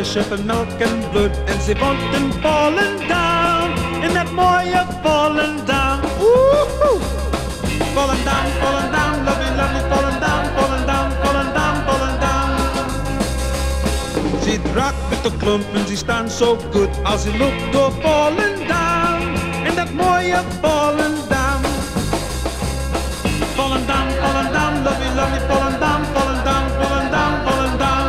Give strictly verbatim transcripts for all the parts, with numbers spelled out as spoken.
flesh van melk en bloed. En ze vond een fallen down, in dat mooie fallen down. Woehoe! Fallen down, fallen down, lovely, lovely, fallen down, fallen down, fallen down, fallen down. Ze draagt met de klompen, ze staan zo goed als ze loopt door fallen down, in dat mooie fallen down. Fallen down, fallen down, lovely, lovely, fallen down, fallen down, fallen down, fallen down.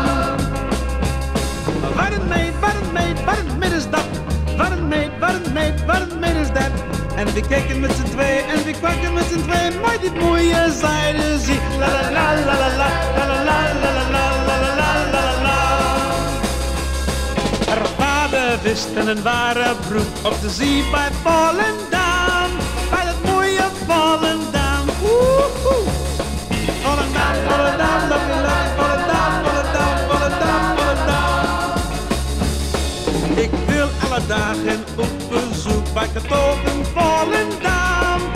Wat een meid, wat een meid, wat een meid is dat? Wat een meid, wat een meid, wat een meid is dat? En we kijken met z'n twee, en we kwakken met z'n twee, maar dit mooie zijde zie. La la la la la la, la la la la la la la la la la. Haar vader wist en een ware broek op de zee bij fallen down, bij dat mooie fallen down. Woehoe! Fallen down, fallen down, lovely, lovely, fallen down, fallen down, fallen down, fallen down. Ik wil alle dagen op bezoek bij Getogen fallen down.